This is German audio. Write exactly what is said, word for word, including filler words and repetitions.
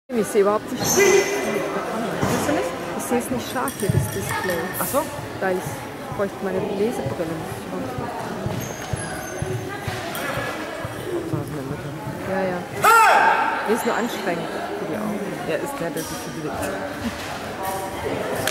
Ich sehe überhaupt nicht. Siehst du nicht? Ich sehe es nicht scharf hier, das Display. Ach so? Weil ich, ich bräuchte meine Lesebrille. Ja, ja. Nee, ist nur anstrengend für die Augen. Er ist der, der sich bewegt.